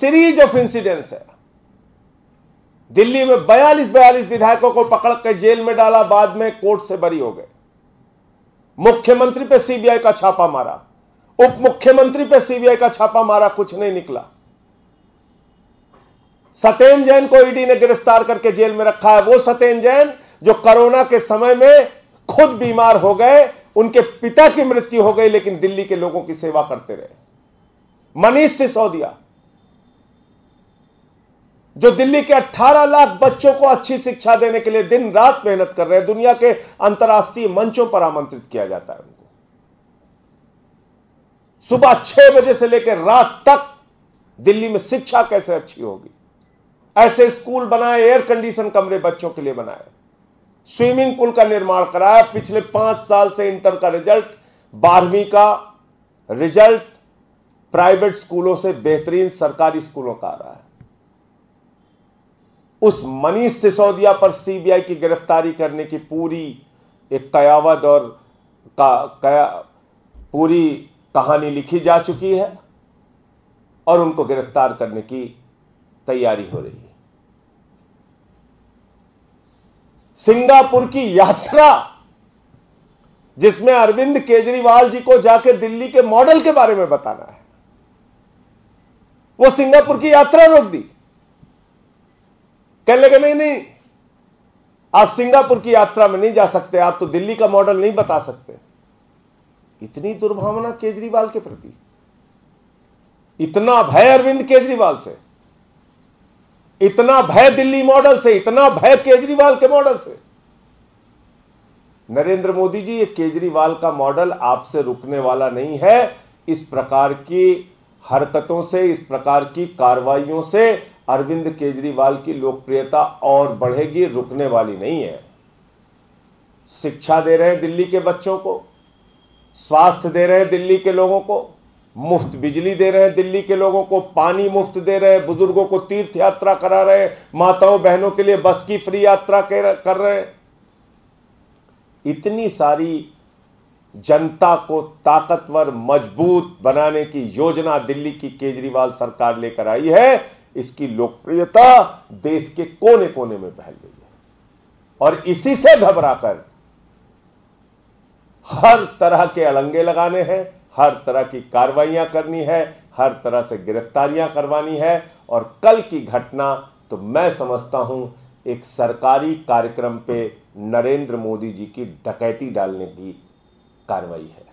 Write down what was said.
Series of incidents है। दिल्ली में 42 विधायकों को पकड़ कर जेल में डाला, बाद में कोर्ट से बरी हो गए। मुख्यमंत्री पे सीबीआई का छापा मारा, उप मुख्यमंत्री पे सीबीआई का छापा मारा, कुछ नहीं निकला। सत्येंद्र जैन को ईडी ने गिरफ्तार करके जेल में रखा है। वो सत्येंद्र जैन जो कोरोना के समय में खुद बीमार हो गए, उनके पिता की मृत्यु हो गई, लेकिन दिल्ली के लोगों की सेवा करते रहे। मनीष सिसोदिया जो दिल्ली के 18 लाख बच्चों को अच्छी शिक्षा देने के लिए दिन रात मेहनत कर रहे हैं, दुनिया के अंतर्राष्ट्रीय मंचों पर आमंत्रित किया जाता है उनको। सुबह 6 बजे से लेकर रात तक दिल्ली में शिक्षा कैसे अच्छी होगी, ऐसे स्कूल बनाए, एयर कंडीशन कमरे बच्चों के लिए बनाए, स्विमिंग पूल का निर्माण कराया। पिछले 5 साल से इंटर का रिजल्ट, 12वीं का रिजल्ट प्राइवेट स्कूलों से बेहतरीन सरकारी स्कूलों का आ रहा है। उस मनीष सिसोदिया पर सीबीआई की गिरफ्तारी करने की पूरी एक कयावत और पूरी कहानी लिखी जा चुकी है और उनको गिरफ्तार करने की तैयारी हो रही है। सिंगापुर की यात्रा, जिसमें अरविंद केजरीवाल जी को जाके दिल्ली के मॉडल के बारे में बताना है, वो सिंगापुर की यात्रा रोक दी। कहने लगे नहीं, आप सिंगापुर की यात्रा में नहीं जा सकते, आप तो दिल्ली का मॉडल नहीं बता सकते। इतनी दुर्भावना केजरीवाल के प्रति, इतना भय अरविंद केजरीवाल से, इतना भय दिल्ली मॉडल से, इतना भय केजरीवाल के मॉडल से। नरेंद्र मोदी जी, ये केजरीवाल का मॉडल आपसे रुकने वाला नहीं है। इस प्रकार की हरकतों से, इस प्रकार की कार्रवाइयों से अरविंद केजरीवाल की लोकप्रियता और बढ़ेगी, रुकने वाली नहीं है। शिक्षा दे रहे हैं दिल्ली के बच्चों को, स्वास्थ्य दे रहे हैं दिल्ली के लोगों को, मुफ्त बिजली दे रहे हैं दिल्ली के लोगों को, पानी मुफ्त दे रहे हैं, बुजुर्गों को तीर्थ यात्रा करा रहे हैं, माताओं बहनों के लिए बस की फ्री यात्रा कर रहे हैं। इतनी सारी जनता को ताकतवर, मजबूत बनाने की योजना दिल्ली की केजरीवाल सरकार लेकर आई है। इसकी लोकप्रियता देश के कोने कोने में फैल गई है और इसी से घबराकर हर तरह के अलंगे लगाने हैं, हर तरह की कार्रवाइयां करनी है, हर तरह से गिरफ्तारियां करवानी है। और कल की घटना तो मैं समझता हूं एक सरकारी कार्यक्रम पे नरेंद्र मोदी जी की डकैती डालने की कार्रवाई है।